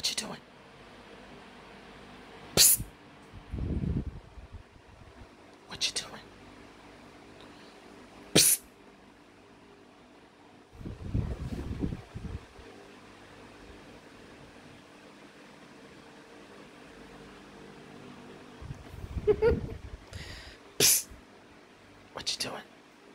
What you doing? Psst. What you doing? Psst. Psst. What you doing?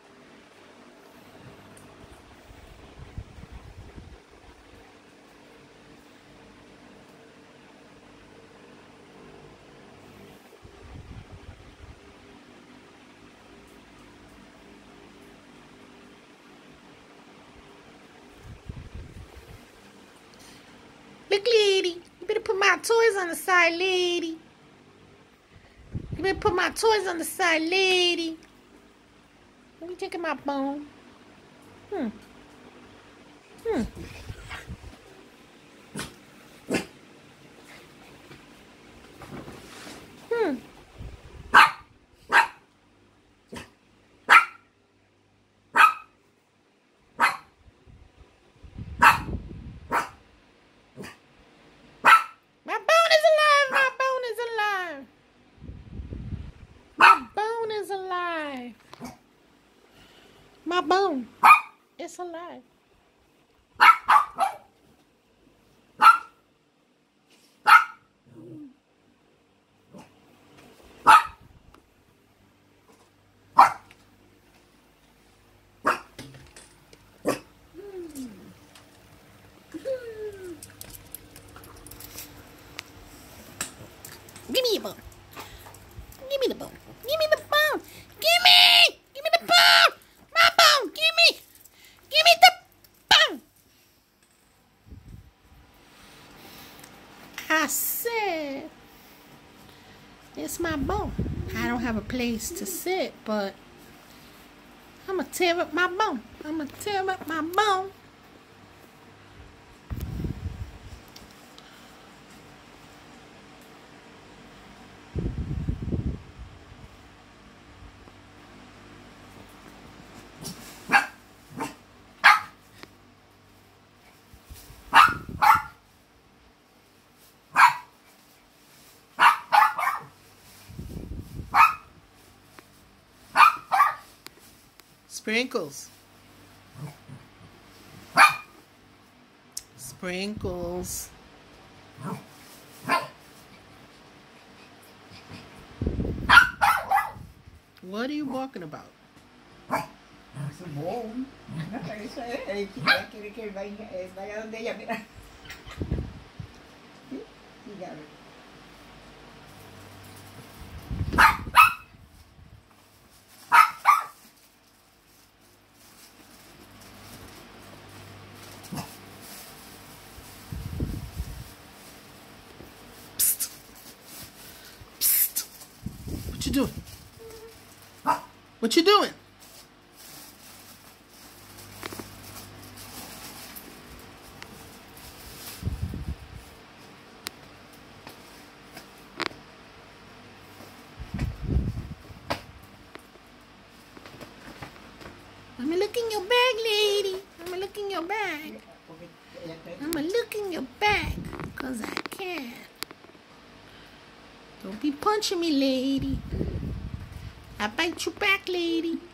Look, lady, you better put my toys on the side, lady. You better put my toys on the side, lady. Let me take my bone. Hmm. Hmm. Hmm. My bone is alive. My bone is alive. My bone is alive. My bone is alive. Give me a bone. Give me the bone. Give me the bone. Give me! Give me the bone! My bone! Give me! Give me the bone! I said, it's my bone. I don't have a place to sit, but I'm going to tear up my bone. I'm going to tear up my bone. Sprinkles. Sprinkles. What are you walking about? Su bom. Eso es. Ella quiere que vaya donde ella, mira. Sí, ya ve. Psst. Psst. What you doing? What you doing? Let me look in your bag, lady. Let me look in your bag. I'm gonna look in your bag, cause I can. Don't be punching me, lady. I bite you back, lady.